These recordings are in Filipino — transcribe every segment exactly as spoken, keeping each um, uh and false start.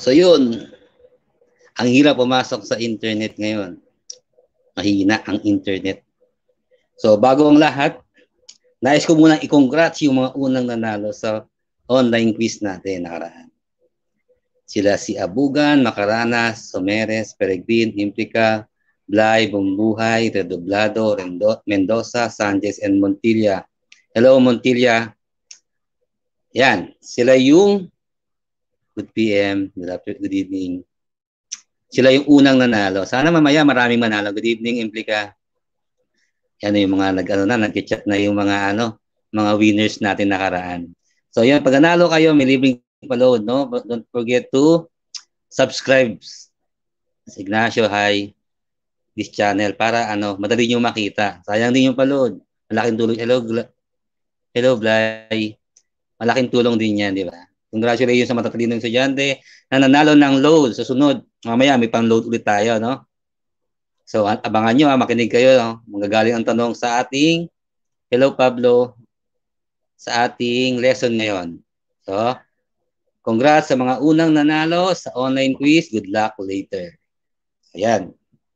So yun, ang hirap pumasok sa internet ngayon. Mahina ang internet. So bago ang lahat, nais ko munang i-congrats yung mga unang nanalo sa online quiz natin nakaraan. Sila si Abugan, Macaranas, Someres, Peregrin, Implica, Blay, Bumbuhay, Redoblado, Rendo, Mendoza, Sanchez, and Montilla. Hello, Montilla. Yan, sila yung good P M, good afternoon, good evening. Sila yung unang nanalo. Sana mamaya maraming manalo. Good evening, Implica. Yan yung mga nag ano na, nag-chat na yung mga ano, mga winners natin nakaraan. So yan, pag nanalo kayo, may libreng pa-load, no? But don't forget to subscribe sa Ignacio High this channel para ano, madali niyo makita. Sayang din yung pa-load. Malaking tulong. Hello, hello, Blay. Malaking tulong din yan, di ba? Congratulations sa matatalinong estudyante na nanalo ng load. Sa sunod, mamaya may pang-load ulit tayo, no? So, abangan nyo, ha, makinig kayo. No? Magagaling ang tanong sa ating, hello Pablo, sa ating lesson ngayon. So, congrats sa mga unang nanalo sa online quiz. Good luck later. Ayan.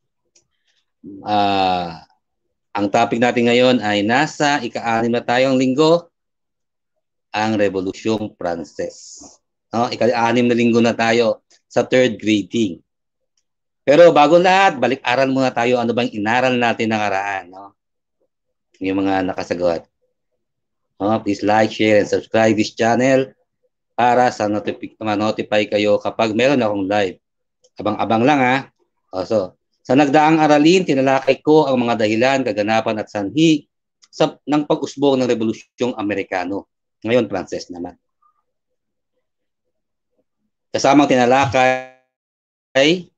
Uh, ang topic natin ngayon ay nasa ika-anim na tayong linggo, ang Revolusyong Pranses. No? Ika-anim na linggo na tayo sa third grading. Pero bago lahat, balik-aral muna tayo ano bang inaral natin nakaraan. No? Yung mga nakasagot. No? Please like, share, and subscribe this channel para sa notify kayo kapag meron akong live. Abang-abang lang ha. O, so, sa nagdaang aralin, tinalakay ko ang mga dahilan, kaganapan at sanhi sa, ng pag-usbong ng Revolusyong Amerikano. Ngayon, Pranses naman. Kasamang tinalakay ay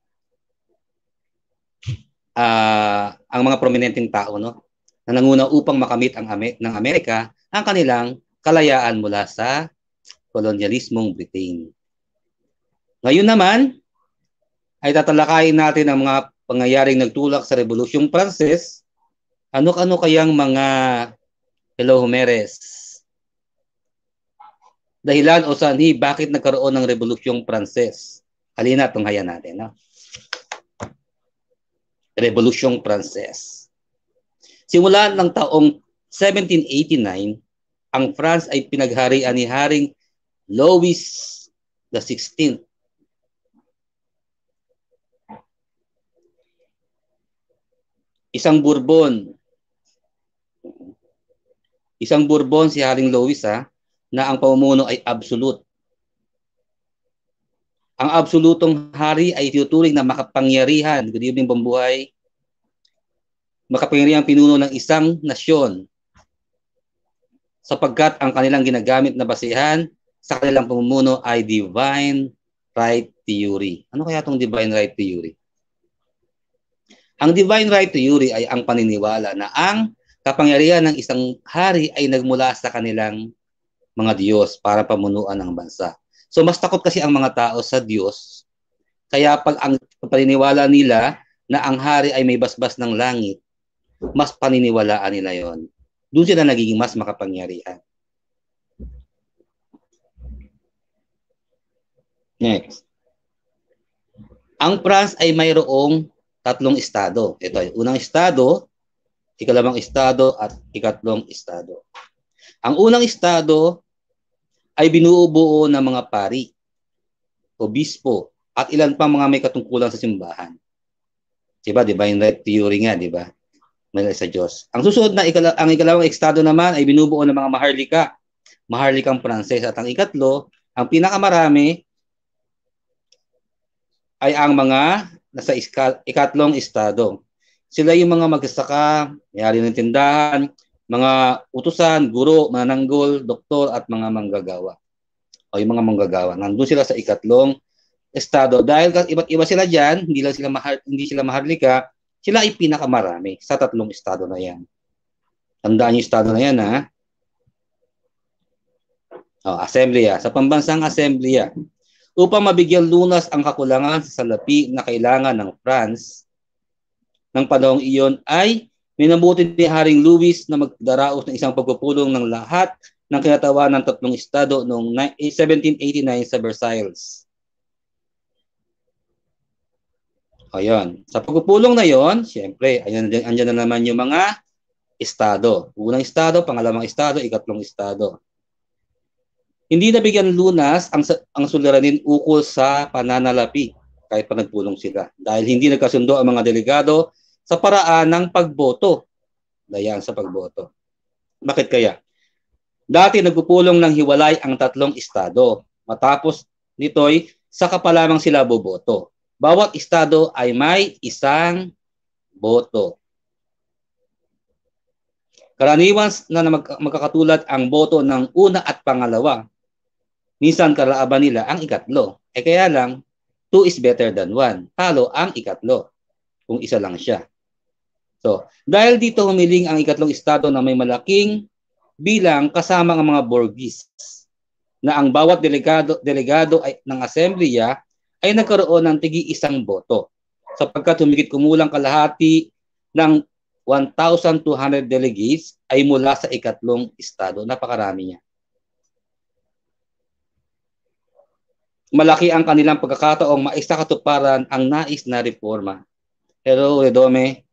Uh, ang mga prominenteng tao, no, na nanguna upang makamit ang Amer ng Amerika ang kanilang kalayaan mula sa kolonyalismong Britain. Ngayon naman ay tatalakayin natin ang mga pangyayaring nagtulak sa Revolusyong Pranses. Ano-ano kayang mga hello Humeres? Dahilan o sanhi bakit nagkaroon ng Revolusyong Pranses? Halina tunghayan natin, no? Revolusyong Pranses. Simula ng taong seventeen eighty-nine, ang France ay pinagharian ni Haring Louis the sixteenth. Isang Bourbon. Isang Bourbon si Haring Louis, ha, na ang pamumuno ay absolute. Ang absolutong hari ay tinuturing na makapangyarihan. Good evening, Bumbuhay. Makapangyarihang pinuno ng isang nasyon sapagkat ang kanilang ginagamit na basihan sa kanilang pamumuno ay divine right theory. Ano kaya itong divine right theory? Ang divine right theory ay ang paniniwala na ang kapangyarihan ng isang hari ay nagmula sa kanilang mga Diyos para pamunuan ng bansa. So mas takot kasi ang mga tao sa Diyos. Kaya pag ang paniniwala nila na ang hari ay may basbas ng langit, mas paniniwalaan nila yon. Doon sila nagiging mas makapangyarihan. Next. Ang France ay mayroong tatlong estado. Ito ay unang estado, ikalawang estado, at ikatlong estado. Ang unang estado ay binubuo ng mga pari, obispo, at ilan pang mga may katungkulan sa simbahan. Diba? Divine right theory nga, diba? May sa Diyos. Ang susunod na ikala, ang ikalawang estado naman ay binubuo ng mga maharlika, maharlikang Pranses. At ang ikatlo, ang pinakamarami ay ang mga nasa ikatlong estado. Sila yung mga magsasaka, may-ari ng tindahan, mga utusan, guro, manananggol, doktor, at mga manggagawa. O yung mga manggagawa. Nandun sila sa ikatlong estado. Dahil iba't iba sila dyan, hindi, lang sila, mahal, hindi sila maharlika, sila ay pinakamarami sa tatlong estado na yan. Tandaan yung estado na yan, ha? O, Assemblea. Sa pambansang Assemblea, upang mabigyan lunas ang kakulangan sa salapi na kailangan ng France, ng panahong iyon ay minabuti ni Haring Louis na magdaraos ng isang pagpupulong ng lahat ng kinatawan ng tatlong estado noong seventeen eighty-nine sa Versailles. Ayun. Sa pagpupulong na yon, siyempre, ayan, andyan na naman yung mga estado. Unang estado, pangalawang estado, ikatlong estado. Hindi nabigyan lunas ang, ang suliranin ukol sa pananalapi kahit pa nagpulong sila. Dahil hindi nagkasundo ang mga delegado sa paraan ng pagboto. Dayaan sa pagboto. Bakit kaya? Dati nagpupulong ng hiwalay ang tatlong estado. Matapos nito'y saka pa lamang sila boboto. Bawat estado ay may isang boto. Karaniwan na magkakatulad ang boto ng una at pangalawa. Minsan kalaaban nila ang ikatlo. Eh kaya lang, two is better than one. Talo ang ikatlo kung isa lang siya. So, dahil dito humiling ang ikatlong estado na may malaking bilang kasama ang mga Borgis na ang bawat delegado, delegado ay, ng Assemblea ay nagkaroon ng tigi isang boto sapagkat humigit kumulang kalahati ng one thousand two hundred delegates ay mula sa ikatlong estado. Napakarami niya. Malaki ang kanilang pagkakataong maisakatuparan ang nais na reforma. Pero, Redome,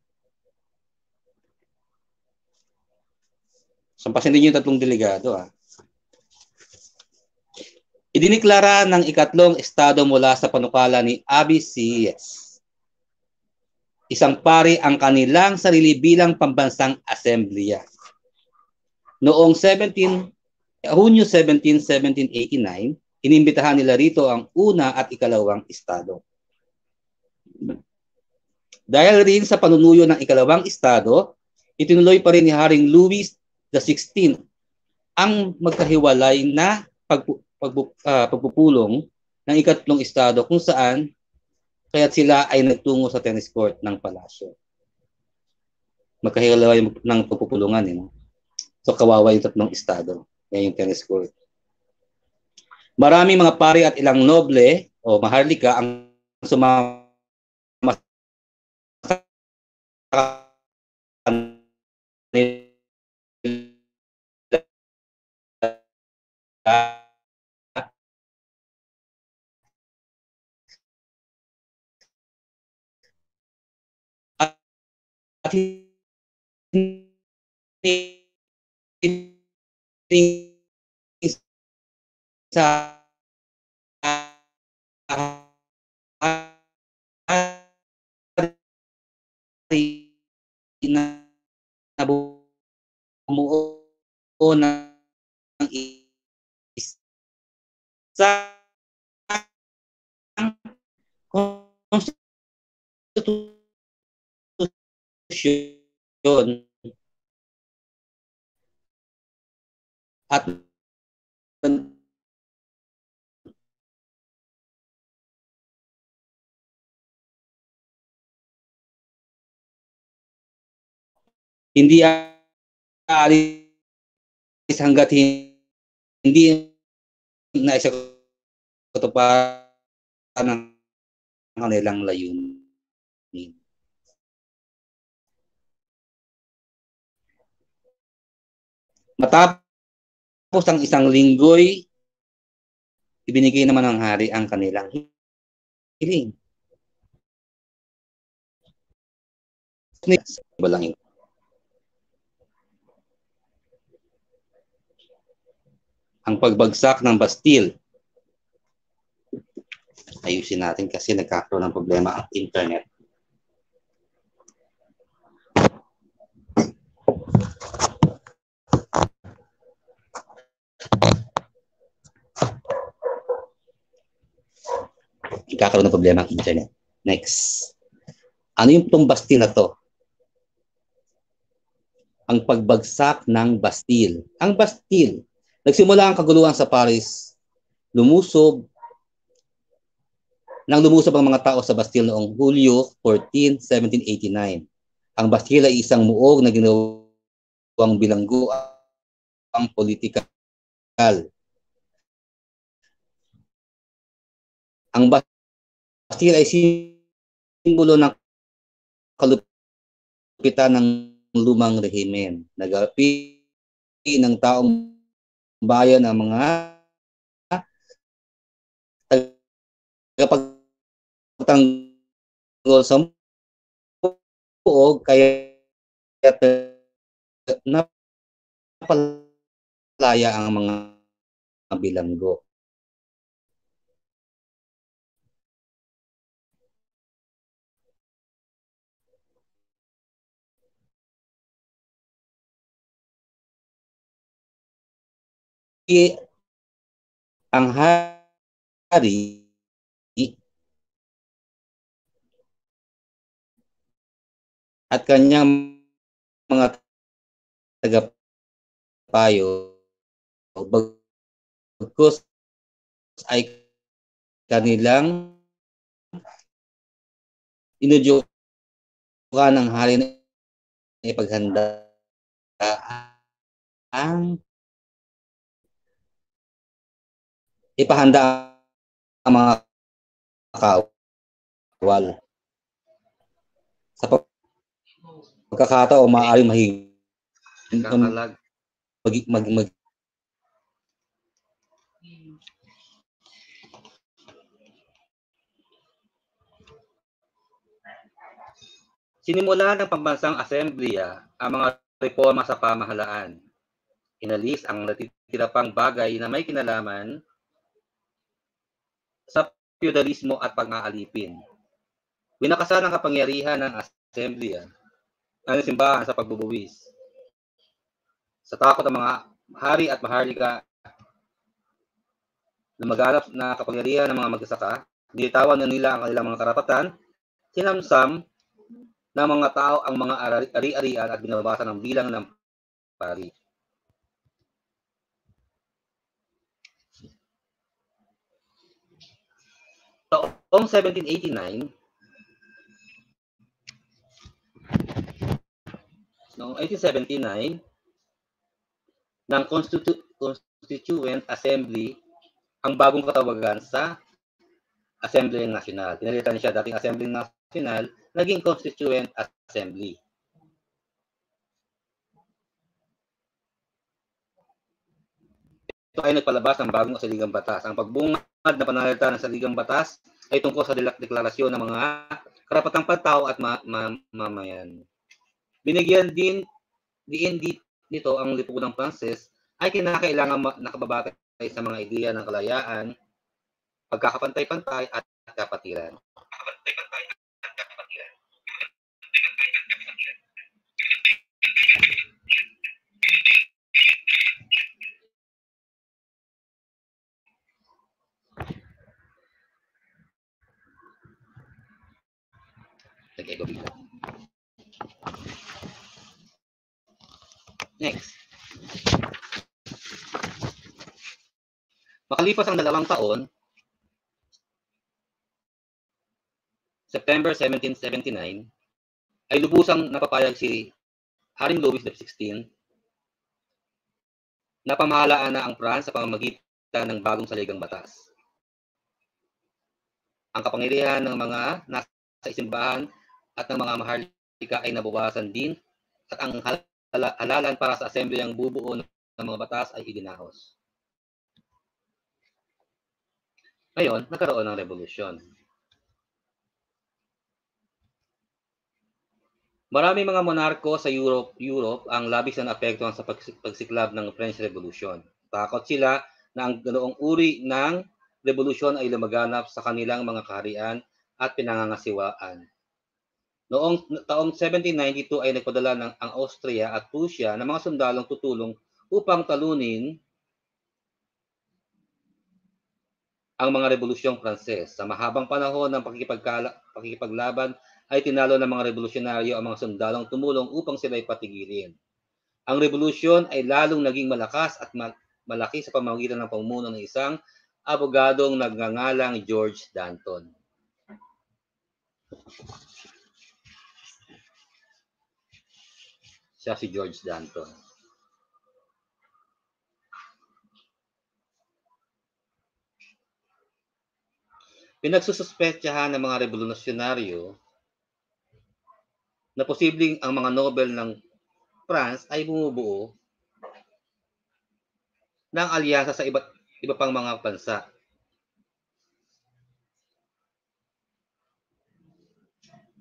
sampasin din yung tatlong delegado. Ah. Idiniklara ng ikatlong estado mula sa panukala ni Abbey C S. Isang pari ang kanilang sarili bilang pambansang assembleya. Noong Hunyo seventeen, seventeen eighty-nine, inimbitahan nila rito ang una at ikalawang estado. Dahil rin sa panunuyo ng ikalawang estado, itinuloy pa rin ni Haring Louis the sixteenth ang magkahiwalay na pag, pag, uh, pagpupulong ng ikatlong estado kung saan kaya't sila ay nagtungo sa tennis court ng palasyo. Magkahiwalay ng pagpupulungan. Eh, no? So kawawa yung tatlong estado. Yan yung tennis court. Maraming mga pari at ilang noble o maharlika ang sumama at sa na bumuo ng isang konstitusyon at hindi aalis hanggat hindi na isa katuparan ng kanilang layunin. Matapos ang isang linggoy, ibinigay naman ng hari ang kanilang hiling. Balangin. Ang pagbagsak ng Bastille. Ayusin natin kasi nagkakaroon ng problema ang internet. Nagkakaroon ng problema ang internet. Next. Ano yung itong Bastille na to? Ang pagbagsak ng Bastille. Ang Bastille, nagsimula ang kaguluhan sa Paris, lumusob, nang lumusob ang mga tao sa Bastille noong Hulyo fourteenth, seventeen eighty-nine. Ang Bastille ay isang muog na ginawang bilanggo ang politikal. Ang Bastille ay simbolo ng kalupitan ng lumang rehimen. Nagapi ng taong bayan ang mga tagapagtanggol tanggol sa puog kaya napalaya ang mga bilanggo. Ang hari at kanyang mga tagapayo bagkus ay kanilang inudyukan ng hari na ipaghanda ang ipahanda ang mga kawal. Sa pagkakataon, maaaring mahigit mag, mag, mag, Sinimula ng pambansang asembleya ang mga reforma sa pamahalaan. Inalis ang natitira pang bagay na may kinalaman sa feudalismo at pang-aalipin. Winakasan ang kapangyarihan ng asembleya ang simbahan sa pagbubuwis. Sa takot ng mga hari at maharlika na maganap na kapangyarihan ng mga magsasaka, nilitawan na nila ang kanilang mga karapatan, sinamsam ng mga tao ang mga ari-arian at binabawasan ng bilang ng pari. Taong seventeen eighty-nine, noong eighteen seventy-nine, ng Constitu Constituent Assembly ang bagong katawagan sa Assembly National. Pinalitan siya dating Assembly National, naging Constituent Assembly. Ito ay nagpalabas ng bagong saligang batas. Ang pagbungad na pananalita ng saligang batas ay tungkol sa deklarasyon ng mga karapatang pantao at ma ma mamayan. Binigyan din diin dito ang lipunang Pranses ay kinakailangan nakababatay sa mga ideya ng kalayaan, pagkakapantay-pantay at kapatiran. Pagkakapantay-pantay at kapatiran. Nag-ego bigla. Next. Makalipas ang dalawang taon, September seventeen seventy-nine, ay lubusang napapayag si Haring Louis the sixteenth na pamahalaan na ang France sa pamamagitan ng bagong saligang batas. Ang kapangyarihan ng mga nasa simbahan at ng mga maharlika ay nabawasan din at ang halalan para sa asembleyang bubuo ng mga batas ay idinahos. Ngayon, nagkaroon ng revolusyon. Maraming mga monarko sa Europe, Europe ang labis na naapektuhan sa pagsiklab ng French Revolution. Takot sila na ang ganoong uri ng revolusyon ay lumaganap sa kanilang mga kaharian at pinangangasiwaan. Noong taong seventeen ninety-two ay nagpadala ng ang Austria at Prussia ng mga sundalong tutulong upang talunin ang mga revolusyong Pranses. Sa mahabang panahon ng pakikipaglaban ay tinalo ng mga revolusyonaryo ang mga sundalong tumulong upang sila ay patigilin. Ang revolusyon ay lalong naging malakas at malaki sa pamamagitan ng pamumuno ng isang abogadong nagngangalang George Danton. Siya si George Danton. Pinagsususpetsahan ng mga revolusyonaryo na posibleng ang mga Nobel ng France ay bumubuo ng alyansa sa iba't iba pang mga bansa.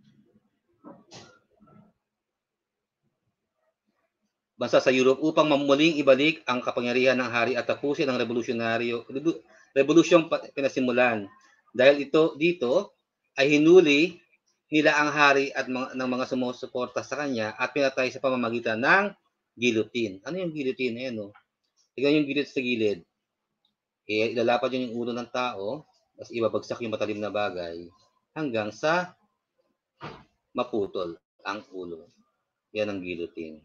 bansa sa Europe upang muling ibalik ang kapangyarihan ng hari at tapusin ang revolusyonaryo revolusyong pinasimulan. Dahil ito dito ay hinuli nila ang hari at mga, ng mga sumusuporta sa kanya at pinatay sa pamamagitan ng guillotine. Ano yung guillotine? Ayan, no? Tignan yung guillotine sa gilid. Eh, ilalapad yun yung ulo ng tao, tapos ibabagsak yung matalim na bagay hanggang sa maputol ang ulo. Yan ang guillotine.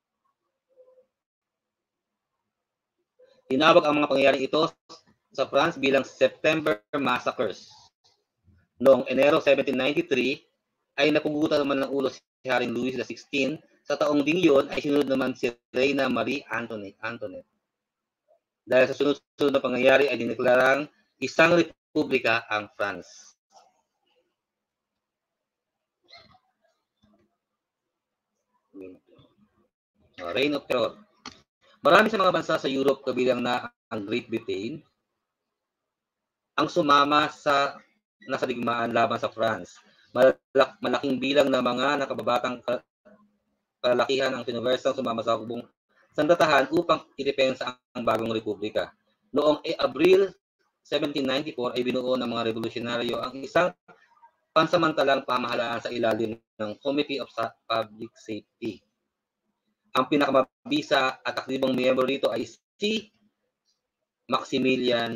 Tinawag ang mga pangyayaring ito sa France bilang September Massacres. Noong Enero seventeen ninety-three, ay napugutan naman ng ulo si Haring Louis the sixteenth. Sa taong ding yun ay sinunod naman si Reyna Marie Antoinette. Antoinette. Dahil sa sunod-sunod na pangyayari ay dineklarang isang republika ang France. Reign of Terror. Marami sa mga bansa sa Europe, kabilang na ang Great Britain, ang sumama sa nasa digmaan laban sa France. Malak, malaking bilang ng mga nakababatang kalakihan ang universal sumama sa hubong sandatahan upang idepensa ang bagong republika. Noong Abril seventeen ninety-four ay binuo ng mga revolusyonaryo ang isang pansamantalang pamahalaan sa ilalim ng Committee of Public Safety. Ang pinakamabisa at aktibong miyembro dito ay si Maximilian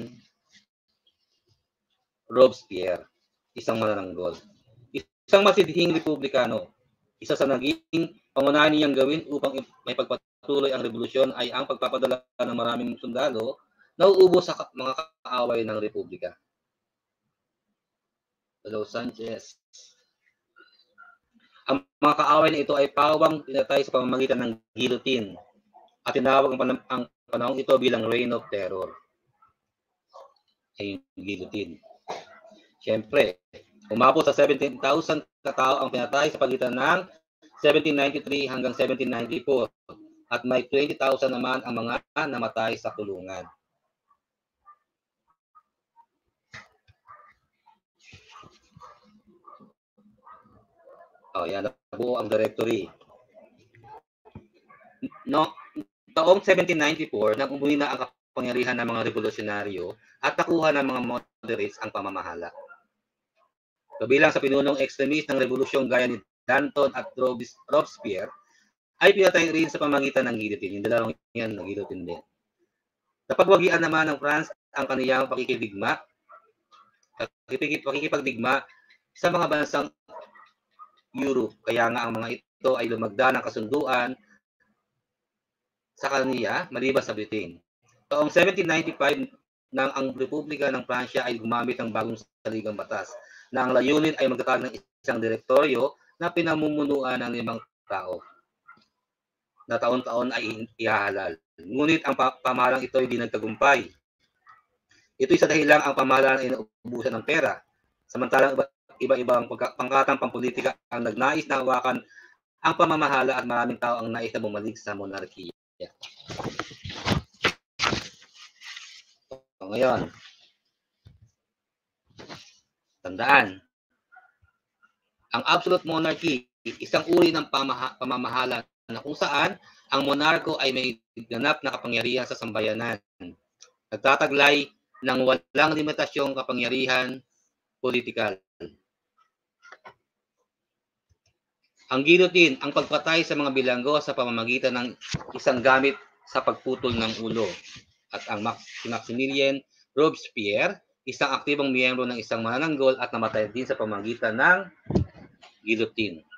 Robespierre, isang manananggol. Isang masidhing republikano. Isa sa naging pangunahin niyang gawin upang may pagpatuloy ang revolusyon ay ang pagpapadala ng maraming sundalo na uubos sa mga kaaway ng republika. Hello, Sanchez. Ang mga kaaway na ito ay pawang pinatay sa pamamagitan ng guillotine at tinawag ang, pan- ang panahong ito bilang Reign of Terror. Ay guillotine. Siyempre, umabot sa seventeen thousand katao ang pinatay sa pagitan ng seventeen ninety-three hanggang seventeen ninety-four at may twenty thousand naman ang mga namatay sa kulungan. Oh, yan, nabuo ang directory. No, taong seventeen ninety-four, nang umuwi na ang kapangyarihan ng mga revolusyonaryo at nakuha ng mga moderates ang pamamahala. Kabilang sa pinunong extremist ng revolusyon gaya ni Danton at Robespierre, ay pinatay rin sa pamagitan ng guillotine. Yung dalawang yan, ng guillotine din. Napagwagian naman ng France ang kaniyang pakikidigma, pakikipagdigma sa mga bansang Europe. Kaya nga ang mga ito ay lumagda ng kasunduan sa kaniya maliban sa Britain. Taong seventeen ninety-five nang ang Republika ng Pransya ay gumamit ng bagong saligang batas na ang layunin ay magtatag ng isang direktoryo na pinamumunuan ng limang tao na taon-taon ay ihahalal. Ngunit ang pamahalang ito ay di nagtagumpay. Ito'y sa dahilang ang pamahalaan ay naubusan ng pera. Samantalang iba-ibang pangkatang pampolitika ang nagnais na hawakan ang pamamahala at maraming tao ang nais na bumalik sa monarkiya. So, ngayon, tandaan, ang absolute monarchy, isang uri ng pamaha- pamamahala na kung saan ang monarko ay may ganap na kapangyarihan sa sambayanan. Nagtataglay ng walang limitasyong kapangyarihan politikal. Ang guillotine, ang pagpatay sa mga bilanggo sa pamamagitan ng isang gamit sa pagputol ng ulo. At ang si Maximilien Robespierre, isang aktibong miyembro ng isang manananggol at namatay din sa pamamagitan ng guillotine.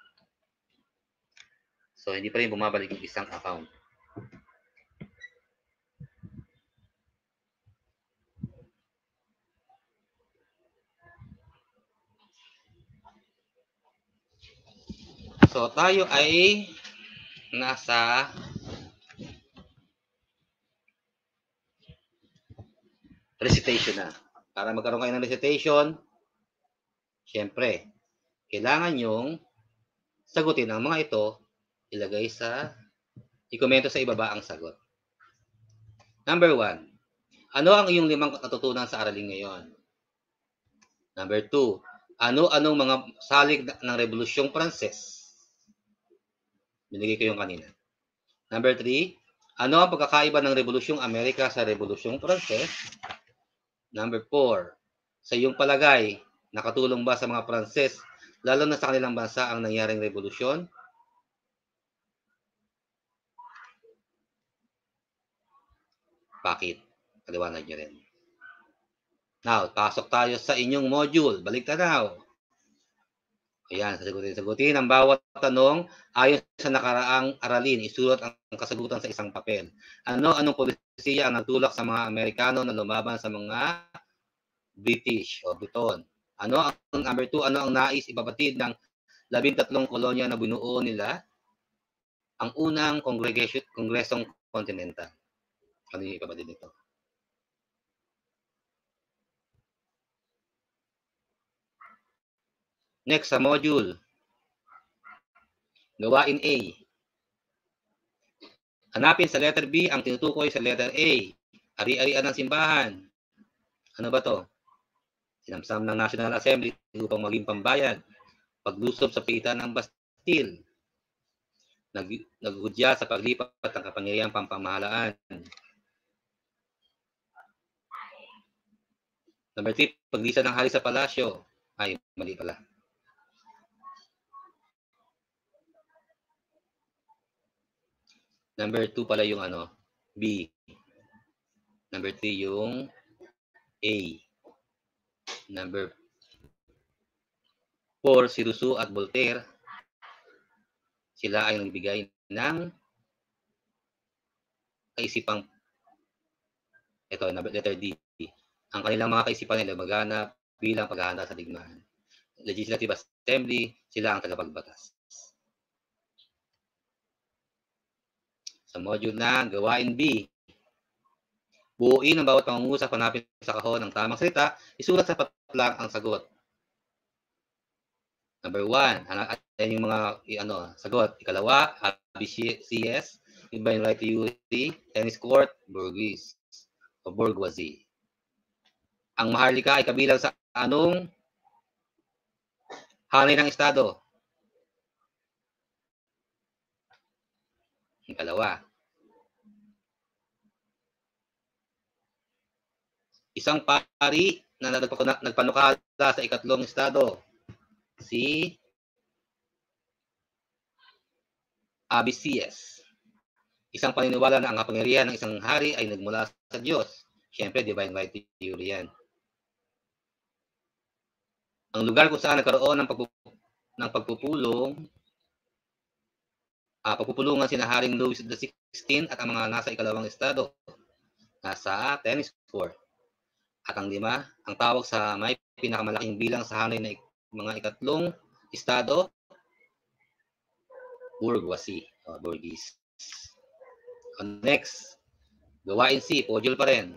So, hindi pa rin bumabalik yung isang account. So, tayo ay nasa recitation na. Para magkaroon kayo ng recitation, syempre, kailangan yung sagutin ang mga ito, ilagay sa, i-komento sa ibaba ang sagot. Number one, ano ang iyong limang natutunan sa araling ngayon? Number two, ano-anong mga salig ng Revolusyong Pranses? Binigay ko yung kanina. Number three, ano ang pagkakaiba ng Rebolusyong Amerika sa Rebolusyong Pranses? Number four, sa iyong palagay, nakatulong ba sa mga Pranses, lalo na sa kanilang bansa, ang nangyaring revolusyon? Bakit? Paliwanag niyo rin. Now, pasok tayo sa inyong module. Balik tanaw. Ayan, sasagutin. Sagutin ang bawat tanong ayon sa nakaraang aralin. Isulat ang kasagutan sa isang papel. Ano anong polisiya ang nagtulak sa mga Amerikano na lumaban sa mga British o Briton? Ano ang number two? Ano ang nais ipabatid ng labintatlong kolonya na binuo nila? Ang unang kongresong kontinental. Ano yung ipabatid nito? Next sa module. Gawain A. Hanapin sa letter B ang tinutukoy sa letter A. Ari-arian ng simbahan. Ano ba to? Sinamsam ng National Assembly upang maging pambayad. Paglusob sa pitan ng Bastille. Nag naghudya sa paglipat ng kapangyarihang pampamahalaan. Number three, paglisa ng hari sa palasyo. Ay, mali pala. Number two pala yung ano, B. Number three yung A. Number four, si Rousseau at Voltaire. Sila ay nagbigay ng kaisipang, ito, letter D. Ang kanilang mga kaisipan ay magana bilang paghahanda sa digmaan. Legislative Assembly, sila ang tagapagbatas. Sa module na gawain B, buuin ang bawat pangungusap, hanapin sa kahon ng tamang salita, isulat sa patlang ang sagot. Number one, ayan yung mga ano, sagot. Ikalawa, A B C S, divine right to utility, tennis court, bourgeois, o bourgeoisie. Ang maharlika ay kabilang sa anong hanay ng estado? Ikalawa. Isang pari na nagpanukala sa ikatlong estado. Si A B C S. Isang paniniwala na ang kapangyarihan ng isang hari ay nagmula sa Diyos. Siyempre, divine right theory yan. Ang lugar kung saan nagkaroon ng, pagpup ng pagpupulong, uh, pagpupulungan sina Haring Louis the sixteenth at ang mga nasa ikalawang estado. Nasa tennis court. At ang lima, ang tawag sa may pinakamalaking bilang sa hanay na mga ikatlong estado, bourgeoisie, o bourgeois. Next, gawain C, module pa rin.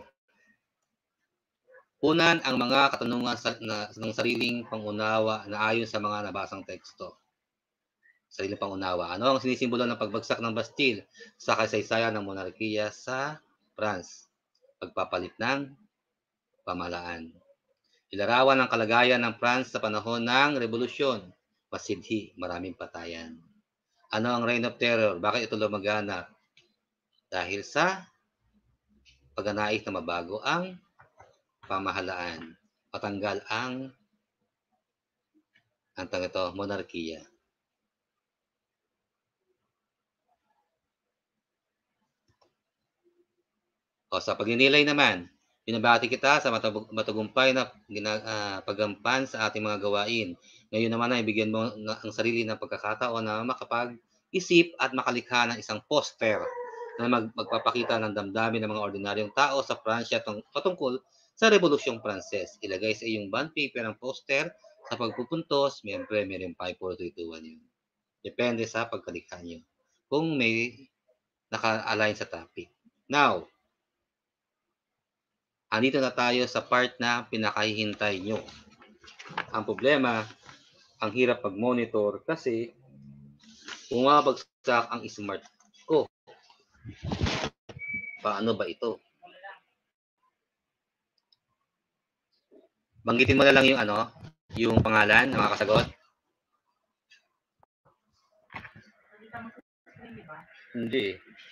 Unan ang mga katanungan sa, na, ng sariling pangunawa na ayon sa mga nabasang teksto. Sariling pangunawa. Ano ang sinisimbolo ng pagbagsak ng Bastille sa kasaysayan ng monarkiya sa France? Pagpapalit ng pamahalaan. Ilarawan ang kalagayan ng France sa panahon ng revolusyon. Masidhi, maraming patayan. Ano ang Reign of Terror? Bakit ito lumaganap? Dahil sa pagnanais na mabago ang pamahalaan. Patanggal ang ang tawag ito, monarkiya. O sa pagninilay naman, binabati kita sa matagumpay na uh, paggampan sa ating mga gawain. Ngayon naman ay bigyan mo ang sarili ng pagkakataon na makapag-isip at makalikha ng isang poster na mag magpapakita ng damdamin ng mga ordinaryong tao sa Pransya patungkol sa Revolusyong Pranses. Ilagay sa iyong bond paper ang poster. Sa pagpupuntos, may premyo rin five, four, three, two, one yun. Depende sa pagkalikha nyo. Kung may naka-align sa topic. Now, andito na tayo sa part na pinakahihintay nyo. Ang problema, ang hirap pag-monitor kasi bumabagsak ang smart ko. Paano ba ito? Banggitin mo na lang yung ano, yung pangalan ng mga kasagot. Hindi.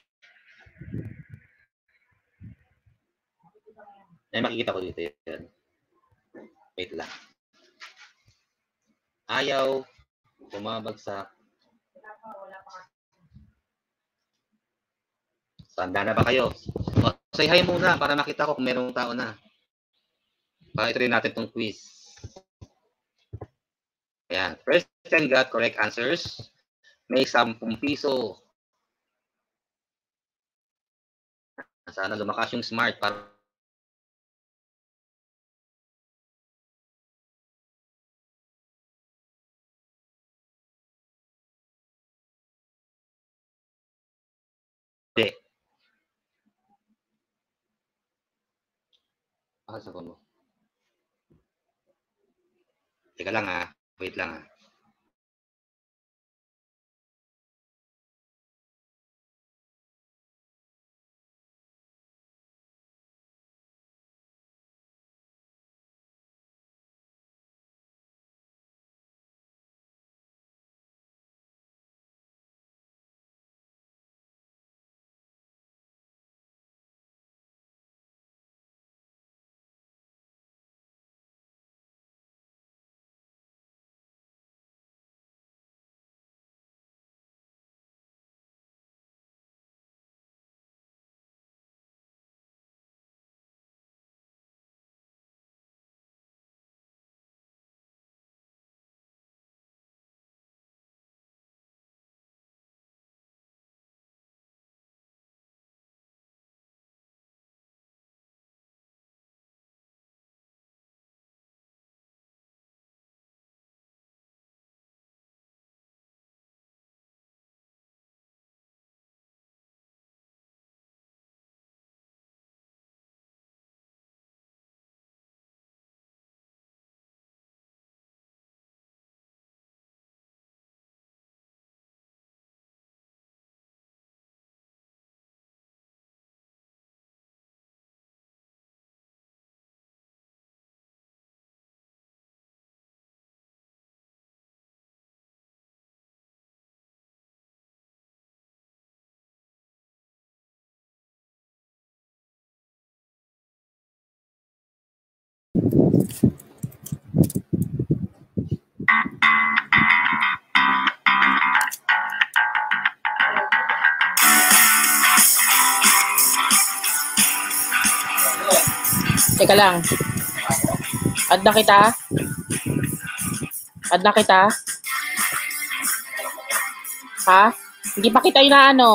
Ay, makikita ko dito yan. Wait lang. Ayaw. Bumabagsak. Tanda na ba kayo? O, say hi muna para makita ko kung merong tao na. Para ito rin natin itong quiz. Ayan. First ten got correct answers. May sampung piso. Sana lumakas yung smart para hindi. Ah, sa mo. Teka lang ah. Wait lang ah. Teka lang. Add na kita? Add na kita? Ha? Hindi pa kita yun na ano.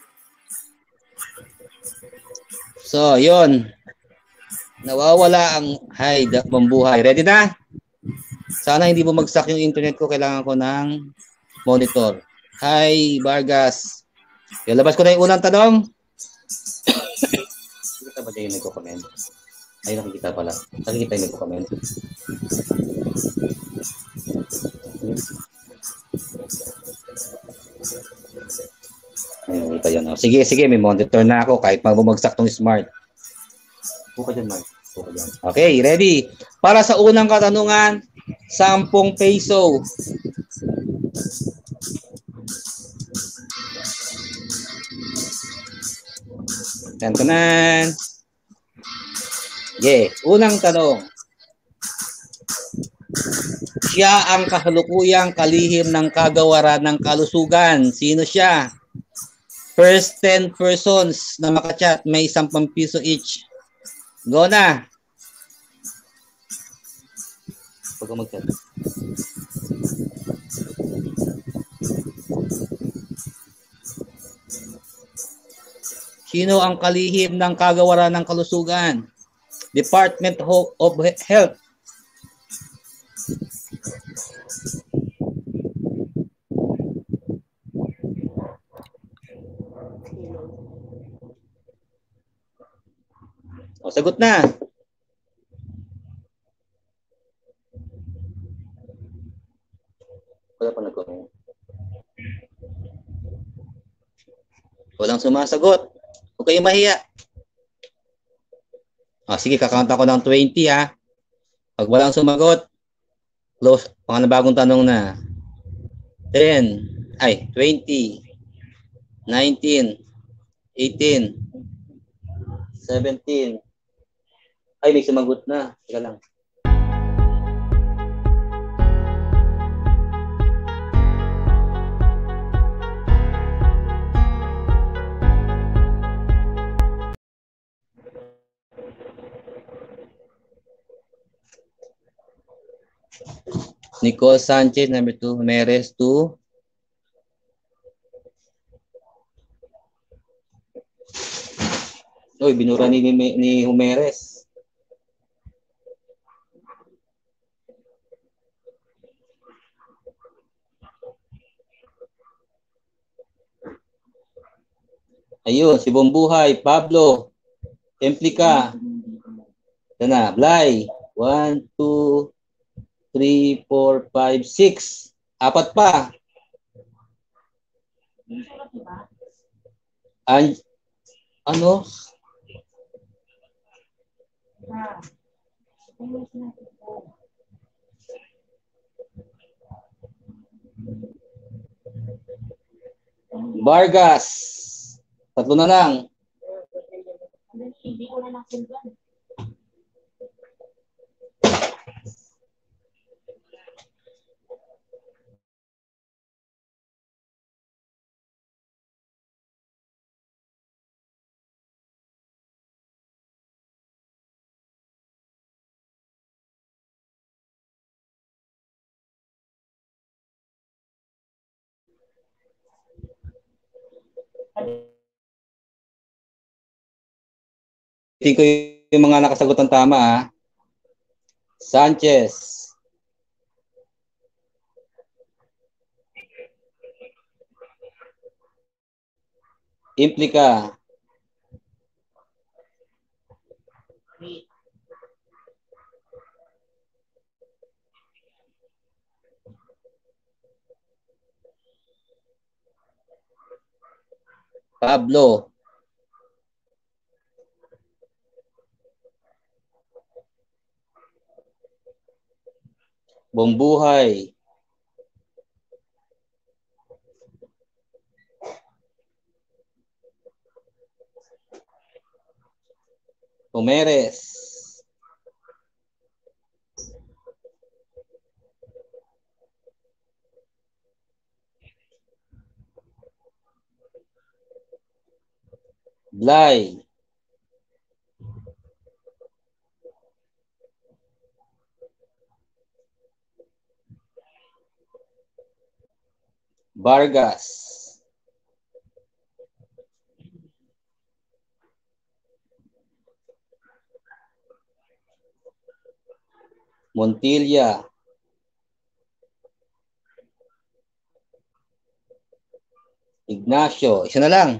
So, yun. Nawawala ang hi, pambuhay. Ready na? Sana hindi bumagsak yung internet ko. Kailangan ko ng monitor. Hi, Vargas. Ilabas ko na yung unang tanong. Nakikita ba yung nagko-comment? Ay, nakikita pala. Nakikita yung nagko-comment. Ayun, ito yun. Sige, sige. May monitor na ako kahit bumagsak tong smart. Buka dyan, Mark. Buka dyan. Okay, ready? Para sa unang katanungan, sampung peso. Tantanan. Yeah, unang tanong. Siya ang kasalukuyang kalihim ng kagawaran ng kalusugan. Sino siya? First ten persons na makachat may sampung piso each. Go na. Pag mag-chat. Sino ang kalihim ng kagawaran ng kalusugan? Department of Health. O, sagot na. Wala pa nagko. Walang sumasagot. Huwag kayong mahiya. O, sige, kakount ako ng twenty ha. Pag walang sumagot, close. Pangalawang bagong tanong na. ten. Ay, twenty. nineteen, eighteen, seventeen. Ay, may sumagot na. Teka lang. Nicole Sanchez, number two. Meres, two. Uy, binura ni, ni, ni Humeres. Ayun, si Bombuhay, Pablo, Emplika. Yan na, Blay. One, two, three, four, five, six. Apat pa. An ano? Vargas. Tatlo na lang. Hindi ko na nasundan. Tingin ko yung mga nakasagot ng tama, ha? Sanchez. Implika. Pablo. Bombuhay. Humeres. Blay. Vargas. Montilla. Ignacio. Isa na lang.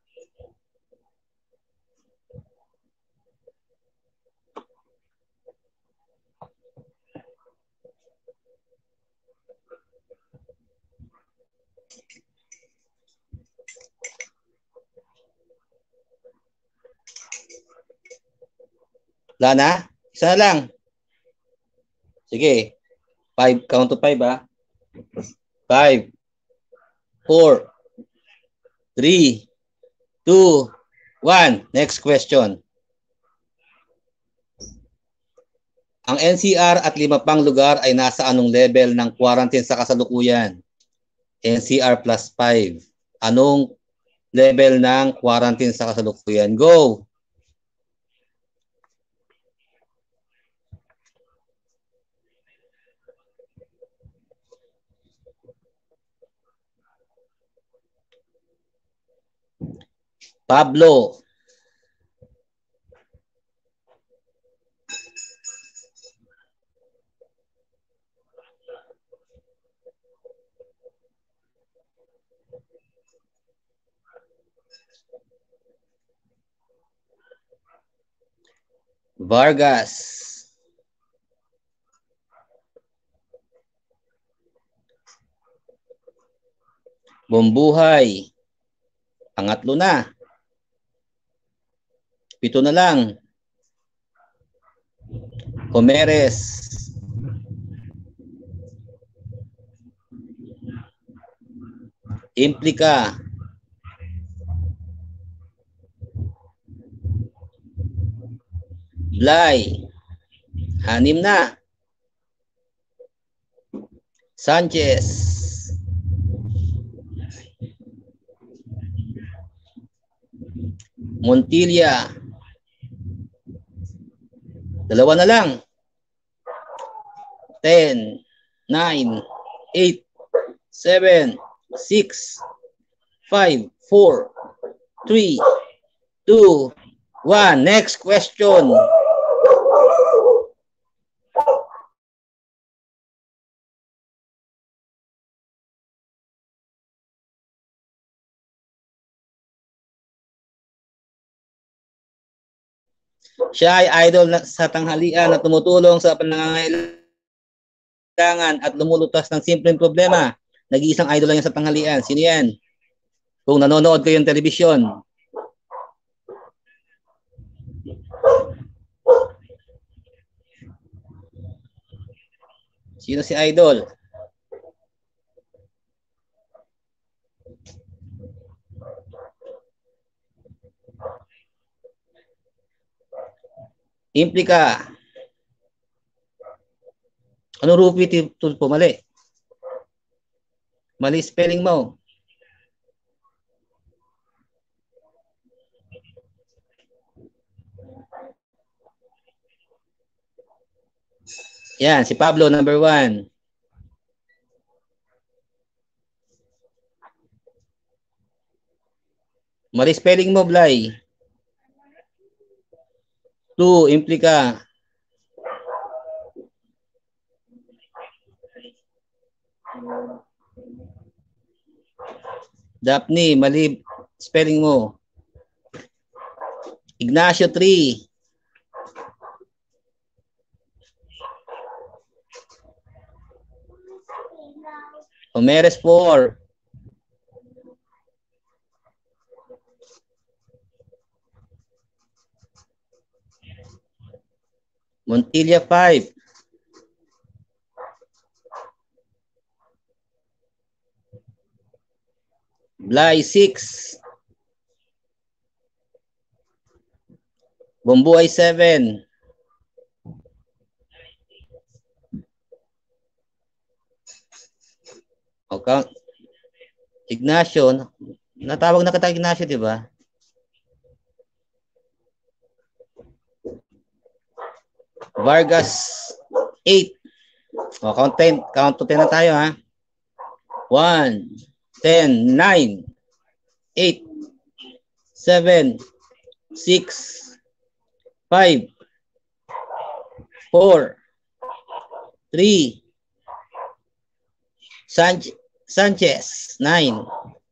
Wala na? Isa na lang. Sige. Five. Count to five, ha? Five. Four. Three. Two. One. Next question. Ang N C R at lima pang lugar ay nasa anong level ng quarantine sa kasalukuyan? N C R plus five. Anong level ng quarantine sa kasalukuyan? Go! Pablo. Vargas. Bombuhay. Pangatlo na. Pito na lang. Humeres. Implika. Blay. Anim na. Sanchez. Montilla. Dalawa na lang. ten, nine, eight, seven, six, five, four, three, two, one. Next question. Siya ay idol na, sa tanghalian na tumutulong sa pangangailangan at lumulutas ng simpleng problema. Nag-iisang idol lang yan sa tanghalian. Sino yan? Kung nanonood kayo ng telebisyon. Sino si idol? Implika. Ano Rupi Tulfo? Mali. Mali spelling mo. Yan, si Pablo, number one. Mali spelling mo, Blay. Two, implika. Daphne, mali spelling mo. Ignacio, three. Omeres, four. Montilla, five. Blay, six. Bombuay, seven. Okay. Ignacio, natawag na kita Ignacio, di ba? Vargas, eight. O, count ten. Count to ten na tayo, ha? one, ten, nine, eight, seven, six, five, four, three, Sanchez, Sanchez, nine,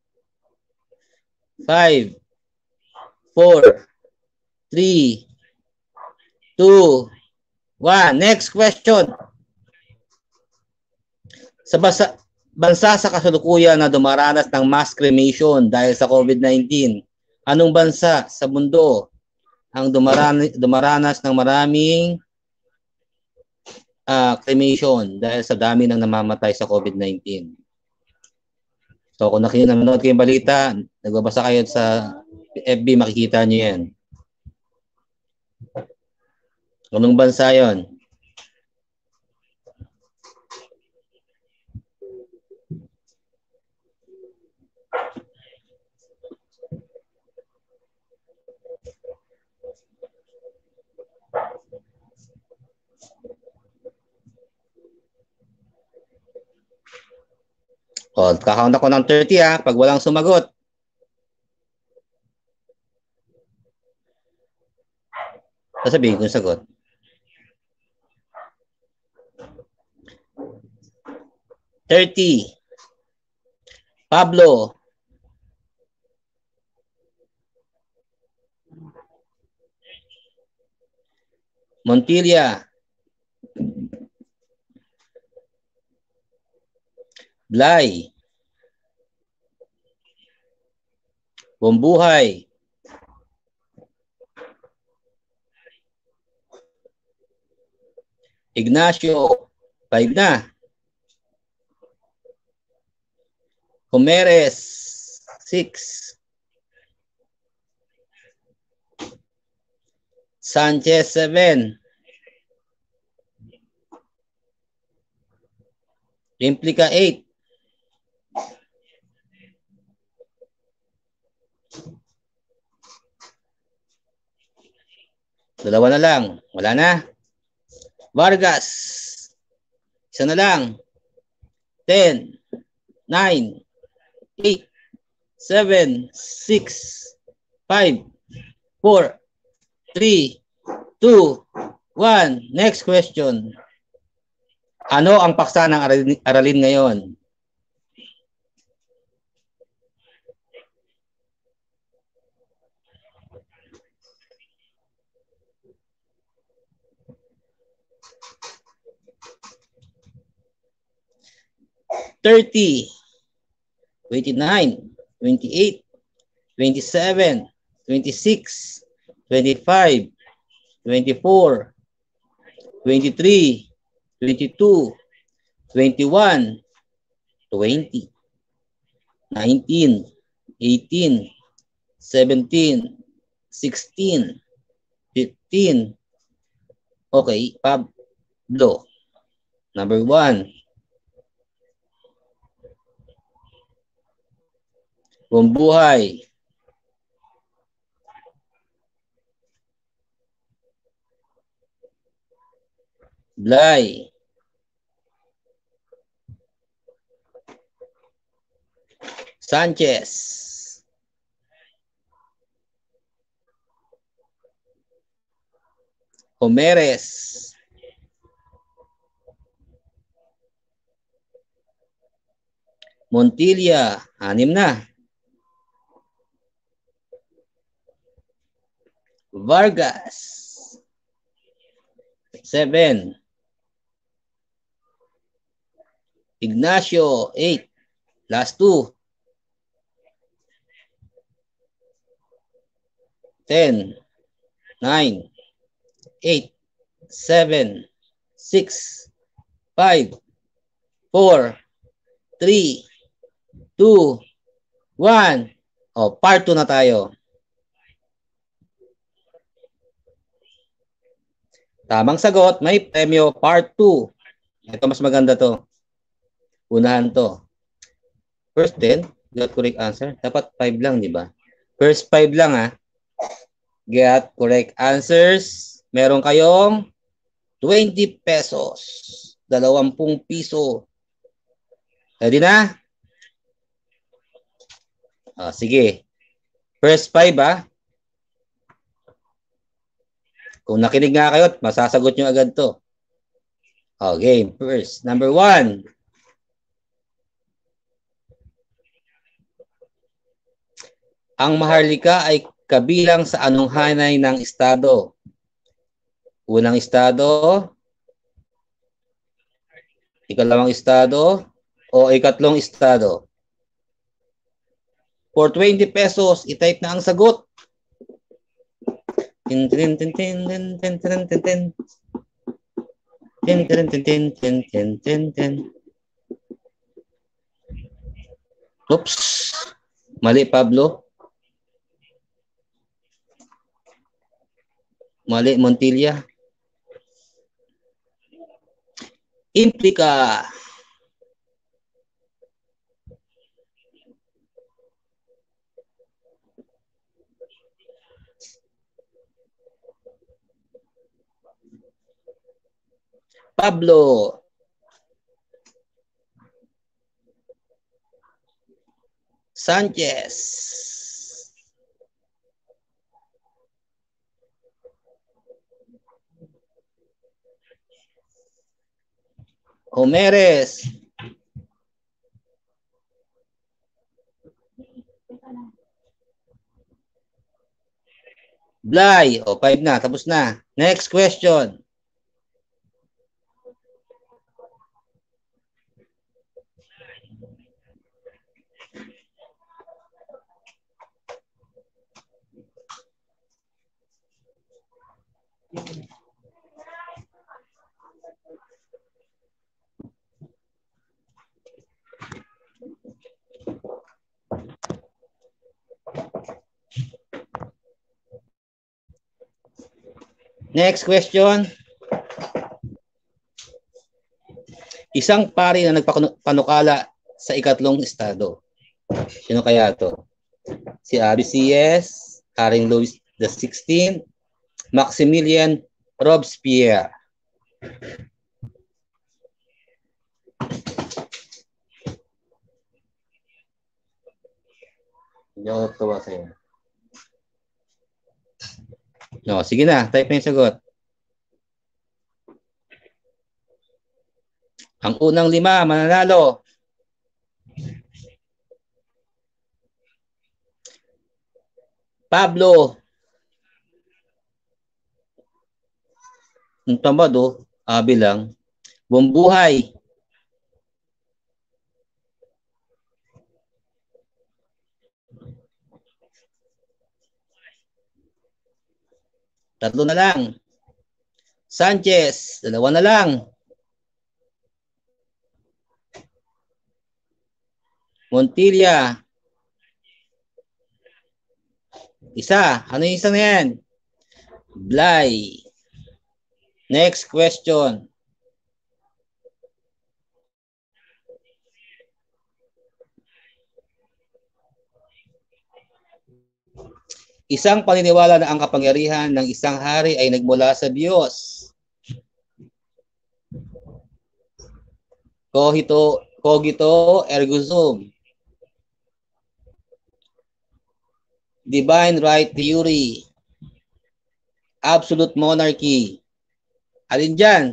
five, four, three, two, one. Next question. Sa bansa, bansa sa kasalukuyan na dumaranas ng mass cremation dahil sa COVID nineteen, anong bansa sa mundo ang dumaranas, dumaranas ng maraming uh, cremation dahil sa dami ng namamatay sa COVID nineteen? So kung nanonood kayong balita, nagbabasa kayo sa F B, makikita nyo yan. Anong bansa yon? O, kakount ako ng thirty, ha, pag walang sumagot. Sasabihin ko yung sagot. thirty. Pablo. Montilla. Blay. Bombuhay. Ignacio. Five na. Homeres. Six. Sanchez, seven. Implica, eight. Dalawa na lang. Wala na. Vargas. Isa na lang. ten, nine, eight, seven, six, five, four, three, two, one. Next question. Ano ang paksa ng aralin, aralin ngayon? thirty, twenty-nine, twenty-eight, twenty-seven, twenty-six, twenty-five, twenty-four, twenty-three, twenty-two, twenty-one, twenty, nineteen, eighteen, seventeen, sixteen, fifteen. Okay, Pablo. Number one. Bumbuhay. Blay. Sanchez. Homeres. Montilla. Anim na. Vargas. Seven. Ignacio. Eight. Last two. Ten. Nine. Eight. Seven. Six. Five. Four. Three. Two. One. O, part two na tayo. Tamang sagot, may premyo part two. Ito mas maganda to. Unahan to. First ten, get correct answer. Dapat five lang, di ba? First five lang ha. Get correct answers. Meron kayong twenty pesos. Dalawampung piso. Ready na? Ah, sige. First five ha. Kung nakinig nga kayo, masasagot nyo agad to. Okay, first. Number one. Ang Maharlika ay kabilang sa anong hanay ng estado? Unang estado, ikalawang estado, o ikatlong estado? For twenty pesos, itype na ang sagot. Tin tin tin tin tin tin tin tin tin. Tin tin tin tin tin tin tin tin. Oops. Mali, Pablo. Mali, Montilla. Implica. Pablo. Sanchez. Homeres. Blay. O, five na. Tapos na. Next question. Next question. Isang pari na nagpanukala sa ikatlong estado. Sino kaya to? Si R C S, Haring Louis the sixteenth, Maximilian Robespierre. Hindi ako tuwa sa'yo. No, sige na, type na yung sagot. Ang unang lima, mananalo. Pablo. Ang tamad oh, abi lang. Bumbuhay. Tatlo na lang. Sanchez, dalawa na lang. Montilla. Isa. Ano yung isa na yan? Blay. Next question. Isang paniniwala na ang kapangyarihan ng isang hari ay nagmula sa Diyos. Cogito, cogito ergo sum. Divine right theory. Absolute monarchy. Alin dyan?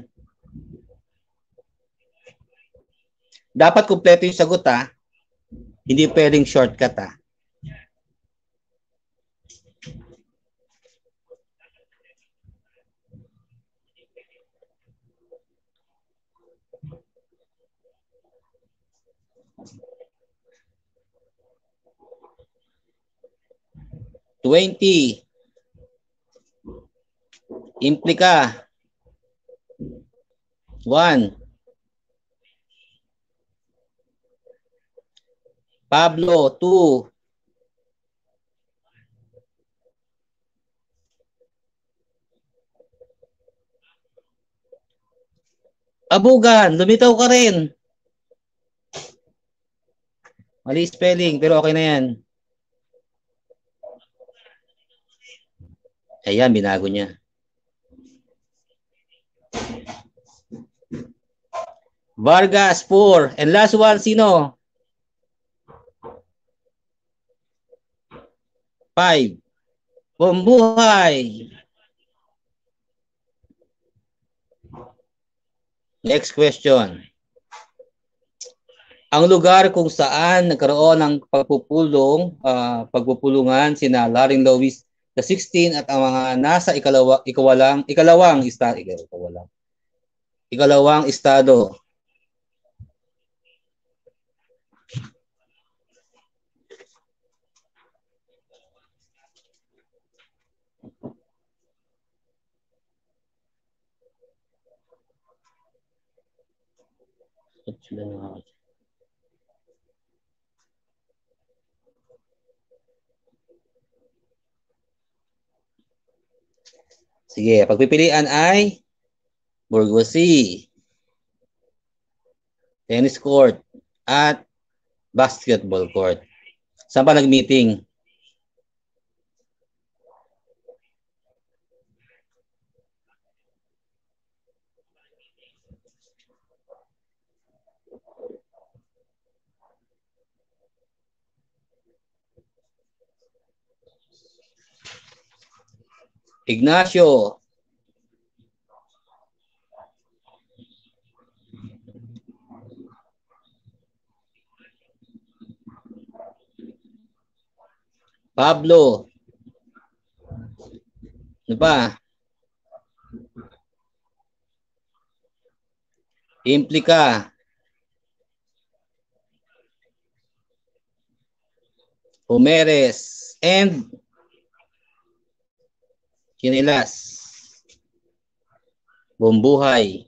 Dapat kumpleto yung sagot ha. Hindi pwedeng shortcut ha. twenty. Implika. one. Pablo, two. Abugan, lumitaw ka rin. Mali spelling, pero okay na yan. Ayan, binago niya. Vargas, four. And last one, sino? five. Bumbuhay. Next question. Ang lugar kung saan nagkaroon ng pagpupulong, uh, pagpupulungan sina Haring Louis the sixteenth at ang mga nasa ikalawa, ikawalang, ikalawang estado, ikawalang, ikalawang estado. Sige, pagpipilian ay bourgeoisie, tennis court, at basketball court. Saan pa nag-meeting? Ignacio. Pablo. Ano ba? Implika. Humeres. And Kinilas. Bumbuhay.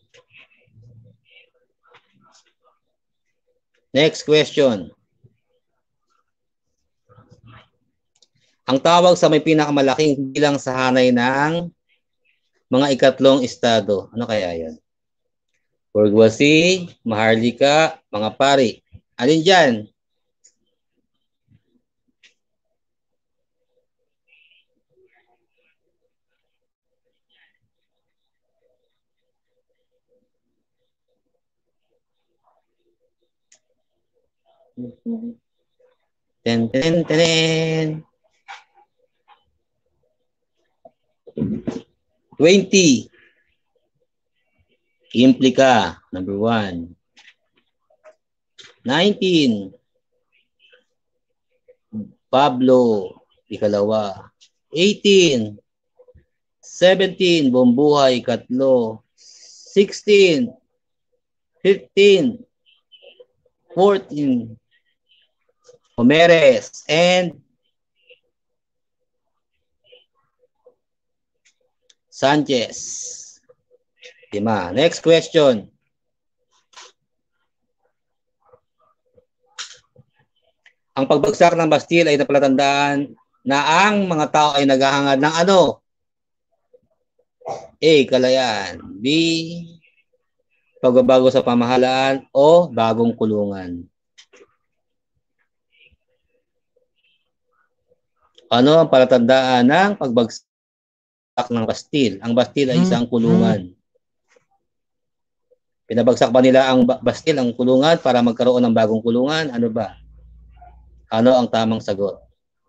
Next question. Ang tawag sa may pinakamalaking bilang sa hanay ng mga ikatlong estado. Ano kaya yan? Bourgeoisie, Maharlika, mga pari. Alin dyan? Ten, ten, ten. twenty. Implica, number one. nineteen. Pablo, ikalawa. eighteen. seventeen. Bombuhay, ikatlo. sixteen. fifteen. fourteen. Homeres. And Sanchez. Lima. Next question. Ang pagbagsak ng Bastille ay napalatandaan na ang mga tao ay naghahangad ng ano? A. Kalayaan. B. Pagbabago sa pamahalaan o bagong kulungan. Ano ang palatandaan ng pagbagsak ng Bastille? Ang Bastille ay isang kulungan. Pinabagsak ba nila ang Bastille, ang kulungan, para magkaroon ng bagong kulungan? Ano ba? Ano ang tamang sagot?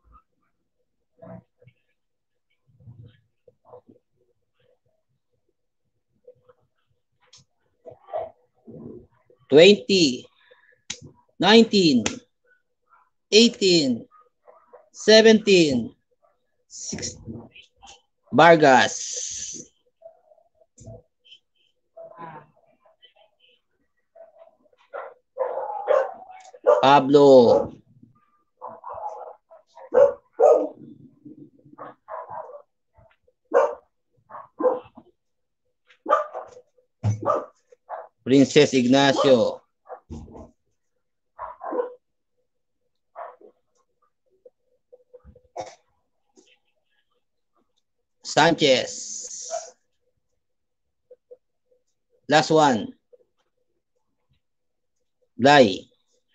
Twenty, nineteen, eighteen, seventeen, sixteen. Vargas. Pablo. Princess Ignacio. Sanchez. Last one. Blay.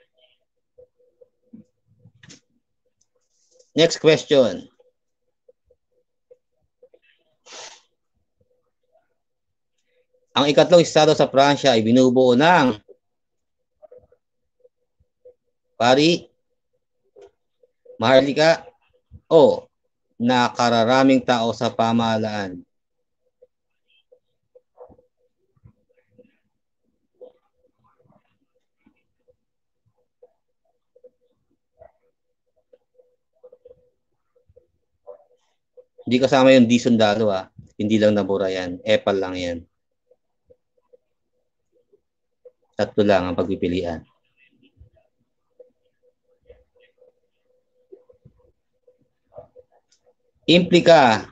Next question. Ang ikatlong estado sa Pransya ay binubuo ng pari, maharlika, o nakararaming tao sa pamahalaan. Hindi kasama yung di sundalo, ha. Hindi lang nabura yan. Epal lang yan. Tatlo lang ang pagpipilian. Implica.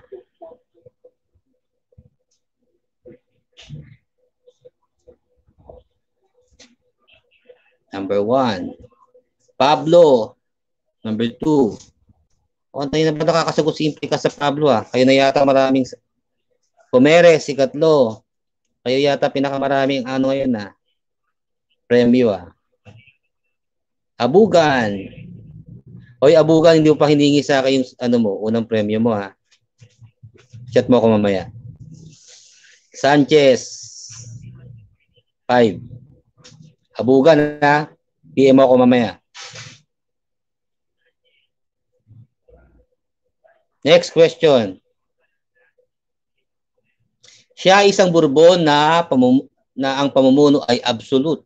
Number one. Pablo. Number two. O, tayo na ba nakakasagot si Implica sa Pablo, ha? Kayo na yata maraming... Homeres, ikatlo. Kayo yata pinakamaraming ano ngayon, ha? Premyo, ah. Abugan. Hoy, Abugan, hindi mo pa hiningi sa akin yung ano mo, unang premyo mo, ha. Chat mo ako mamaya. Sanchez. Five. Abugan, ha. P M mo ako mamaya. Next question. Siya isang Bourbon na, pamum na ang pamumuno ay absolute.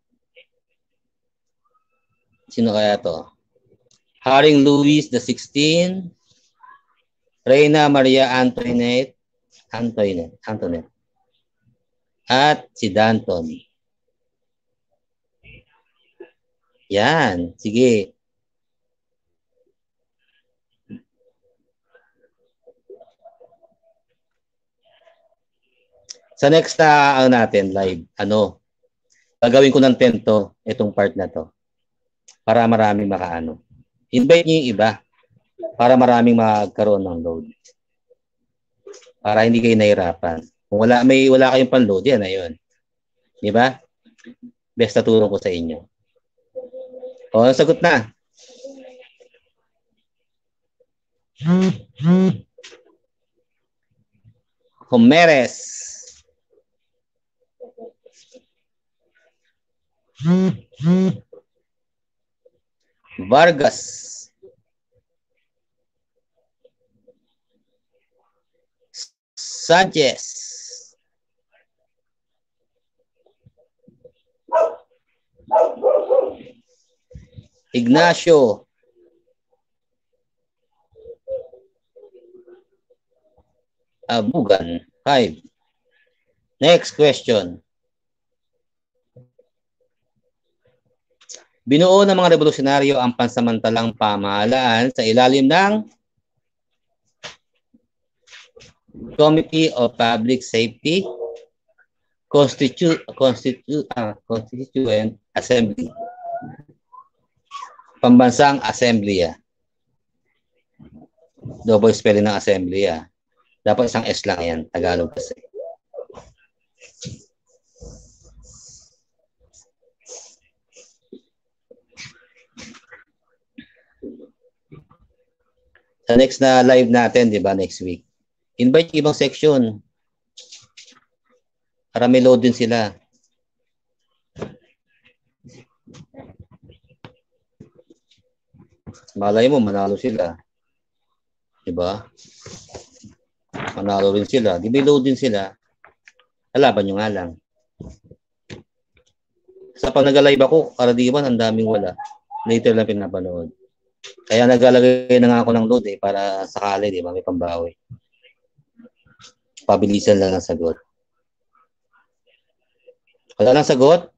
Sino kaya to? Haring Louis the sixteenth, Reina Maria Antoinette, Antoinette, Antoinette, at si Danton. Yan, sige. Sa next na uh, natin live, ano, gagawin ko ng tento itong part na to. Para maraming makaano. Invite niyo yung iba para maraming magkaroon ng load. Para hindi kayo nahirapan. Kung wala, may, wala kayong pan-load, yan na yun. Di ba? Best na tulong ko sa inyo. O, sagot na. Homeres. Vargas. Sanchez. Ignacio. Abugan. Five. Next question. Binuo ng mga revolusyonaryo ang pansamantalang pamahalaan sa ilalim ng Committee of Public Safety, Constitu Constitu uh, Constituent Assembly, Pambansang Assemblea. Double spelling ng Assemblea. Dapat isang S lang yan, Tagalog kasi. Sa next na live natin, di ba, next week, invite yung ibang section para may load din sila. Malay mo, manalo sila. Di ba? Manalo rin sila. Di may load din sila. Halaban nyo nga lang. Sa pag nag-live ako, karaniwan, ang daming wala. Later lang pinapanood. Kaya naglalagay na nga ako ng load eh, para sakali, di ba, may pambawi. Pabilisan lang ang sagot. Wala lang sagot?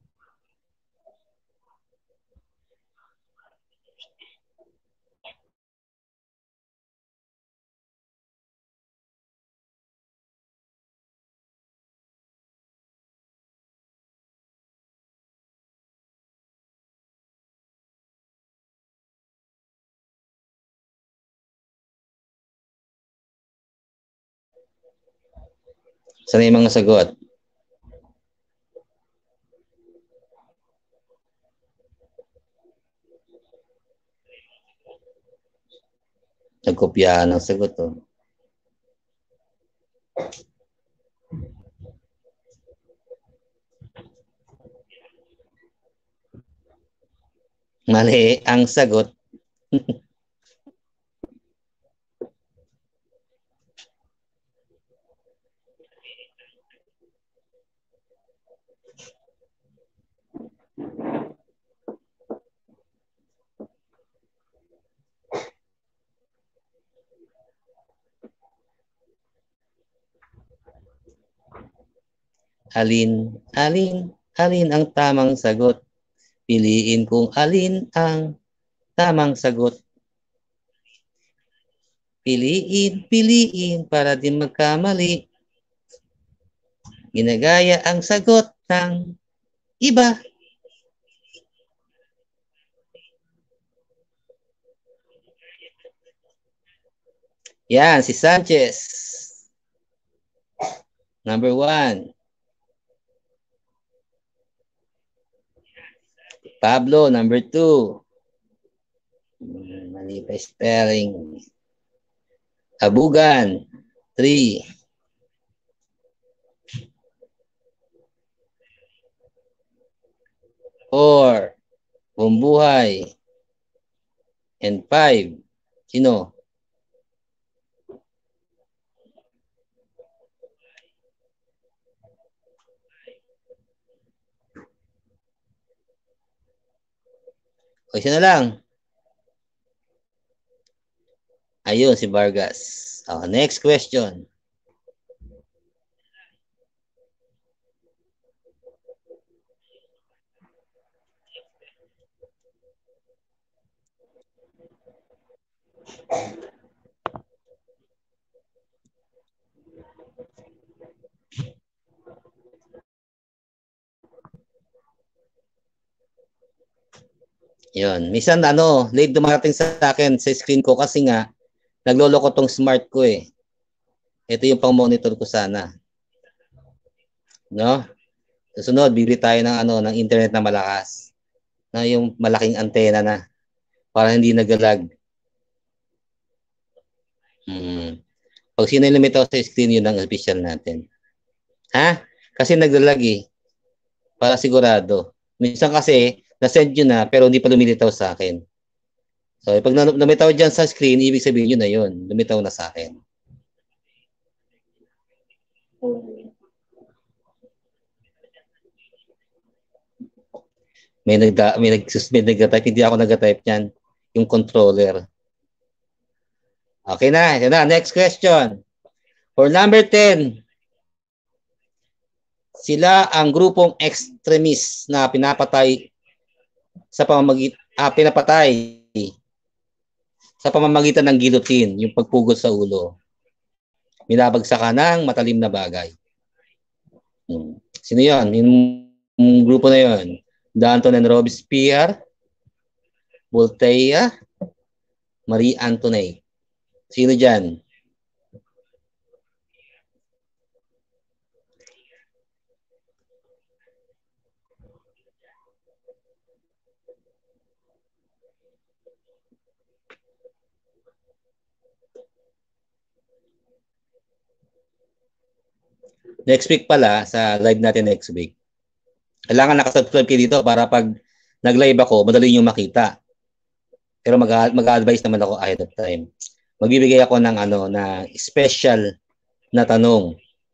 Sana yung mga sagot? Nagkopyahan ng sagot, oh. Mali ang sagot. Alin, alin, alin ang tamang sagot? Piliin kung alin ang tamang sagot. Piliin, piliin para di magkamali. Ginagaya ang sagot ng iba. Yan, si Sanchez. Number one. Pablo, number two. Mali pa spelling. Abugan, three. Four. Bumbuhay. And five. Sino? O isa na lang. Ayun, si Vargas. Oh, next question. Yun. Minsan ano, late dumarating sa akin sa screen ko kasi nga nagloloko tong smart ko eh. Ito yung pang-monitor ko sana. No? Susunod, bibili tayo ng ano, ng internet na malakas. Na yung malaking antena na para hindi nagalag. Hmm. Pag sino yung lumitaw sa screen, yun ang official natin. Ha? Kasi naglalag eh. Para sigurado. Minsan kasi, na-send yun na, pero hindi pa lumilitaw sa akin. So, pag lumitaw dyan sa screen, ibig sabihin yun na yun. Lumitaw na sa akin. May nagda may nag-suspend nag-type, hindi ako nag-type niyan, yung controller. Okay na, yun na, next question. For number ten, sila ang grupong extremist na pinapatay sa pamamagitan ah, pinapatay sa pamamagitan ng guillotine, yung pagpugod sa ulo. Minabagsakan ng matalim na bagay. Hmm. Sino yun? Yung, yung grupo na yun. Danton and Robespierre, Voltaire, Marie Antoinette. Sino dyan? Next week pala, sa live natin next week, kailangan nakasubscribe kayo dito para pag nag-live ako, madali nyo makita. Pero mag-advise naman ako ahead of time. Magbibigay ako ng ano na special na tanong.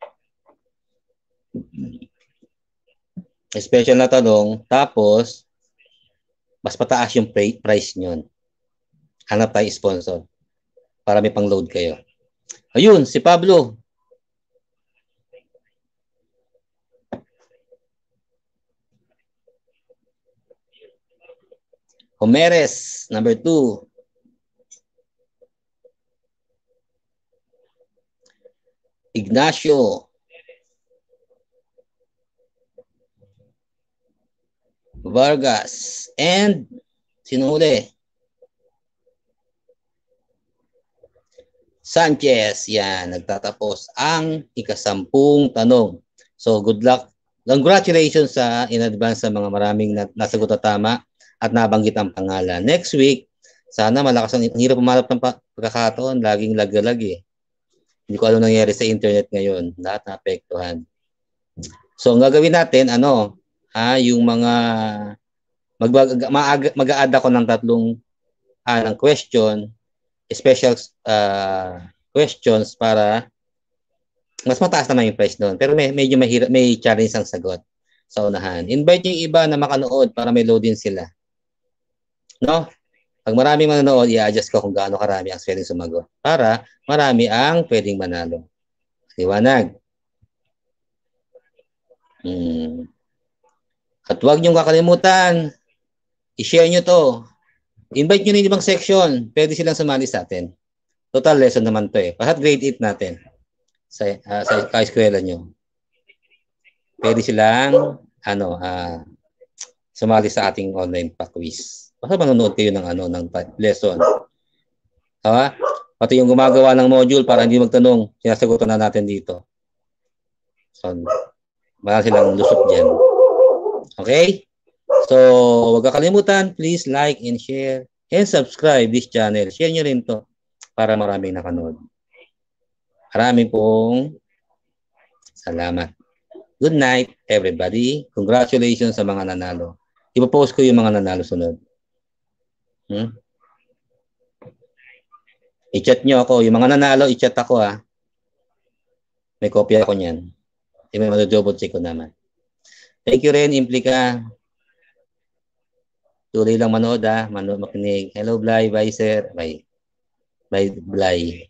Special na tanong, tapos mas pataas yung price nyon. Hanap tayo sponsor para may pang-load kayo. Ayun, si Pablo. Homeres, number two. Ignacio. Vargas. And sino uli? Sanchez. Yan, nagtatapos ang ikasampung tanong. So, good luck. Congratulations sa in advance sa mga maraming nasagot na tama at nabanggit ang pangalan. Next week, sana malakas ang hirap pumalap ng pagkakataon. Laging lag-lag eh. Hindi ko alam nangyari sa internet ngayon. Lahat naapektuhan. So, ang gagawin natin, ano, ha, yung mga mag-a-add ako ng tatlong ah, ng question, special uh, questions para mas mataas naman yung price doon. Pero may, medyo mahirap, may challenge ang sagot sa unahan. Invite yung iba na makanood para may load din sila. No? Pag maraming manonood, i-adjust ko kung gaano karami ang pwedeng sumagot para marami ang pwedeng manalo. Liwanag. Hmm. At huwag niyong kakalimutan, i-share nyo to. Invite nyo na yung ibang section. Pwede silang sumali sa atin. Total lesson naman to eh. Pahat grade eight natin sa, uh, sa ka-eskwela nyo. Pwede silang ano, uh, sumali sa ating online pa-quiz. Basta manonood kayo ng, ano, ng lesson. Ha? Pati yung gumagawa ng module para hindi magtanong, sinasagutan na natin dito. So, wala silang lusot dyan. Okay? So, huwag kakalimutan, please like and share and subscribe this channel. Share nyo rin to para maraming nakanood. Maraming pong salamat. Good night, everybody. Congratulations sa mga nanalo. Ipopost ko yung mga nanalo sunod. Hmm? I-chat nyo ako. Yung mga nanalo, i-chat ako ha. May kopya ako niyan. Hindi may madodobot check ko naman. Thank you rin, Implika. Tuloy lang manood ha. Manood, makinig. Hello, Blay. Bye, sir. Bye. Bye, Blay.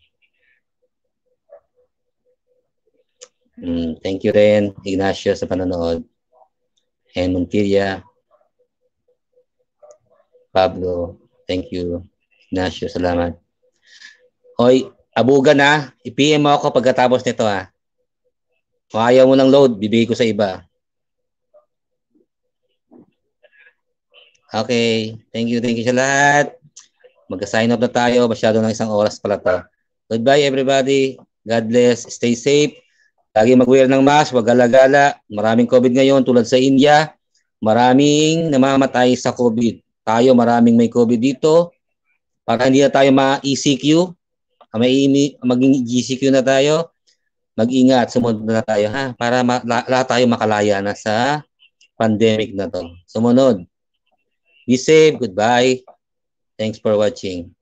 Mm, thank you rin, Ignacio, sa panonood. And Montilla. Pablo. Thank you. Ignacio, salamat. Hoy, abugan na. I-P M mo ako pagkatapos nito ha. Kung ayaw mo ng load, bibigay ko sa iba. Okay. Thank you. Thank you sa lahat. Mag-sign up na tayo. Masyado ng isang oras pala to. Goodbye everybody. God bless. Stay safe. Lagi mag-wear ng mask, wag gala-gala. Maraming COVID ngayon tulad sa India. Maraming namamatay sa COVID. Tayo maraming may COVID dito. Para hindi na tayo ma-E C Q, may maging G C Q na tayo. Mag-ingat, sumunod na tayo ha para ma- lahat tayo makalaya na sa pandemic na to. Sumunod. Be safe. Goodbye. Thanks for watching.